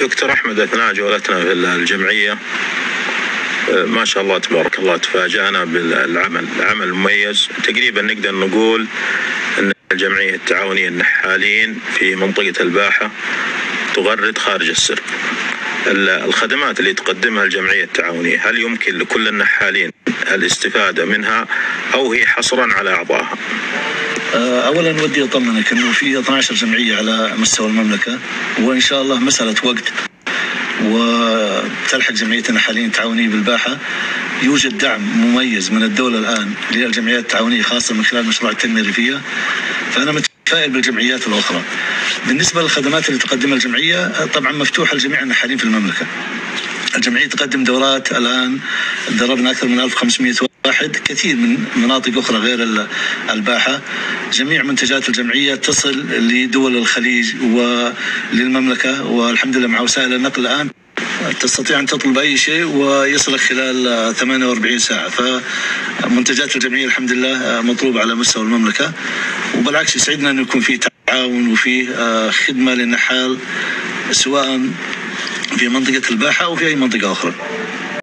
دكتور أحمد، أثناء جولتنا في الجمعية ما شاء الله تبارك الله تفاجأنا بالعمل، عمل مميز. تقريبا نقدر نقول أن الجمعية التعاونية النحالين في منطقة الباحة تغرد خارج السرب. الخدمات اللي تقدمها الجمعية التعاونية هل يمكن لكل النحالين الاستفادة منها أو هي حصرا على أعضائها؟ أولا ودي أطمنك أنه في 12 جمعية على مستوى المملكة، وإن شاء الله مسألة وقت وتلحق جمعية النحالين التعاونية بالباحة. يوجد دعم مميز من الدولة الآن للجمعيات التعاونية خاصة من خلال مشروع التنمية الريفية، فأنا متفائل بالجمعيات الأخرى. بالنسبة للخدمات اللي تقدمها الجمعية طبعا مفتوحة لجميع النحالين في المملكة. الجمعية تقدم دورات، الآن دربنا أكثر من 1500 واحد، كثير من مناطق أخرى غير الباحة. جميع منتجات الجمعية تصل لدول الخليج وللمملكة، والحمد لله مع وسائل النقل الآن تستطيع أن تطلب أي شيء ويصلك خلال 48 ساعة. فمنتجات الجمعية الحمد لله مطلوبة على مستوى المملكة، وبالعكس يسعدنا أن يكون في تعاون وفي خدمة للنحال سواء في منطقة الباحة أو في أي منطقة أخرى.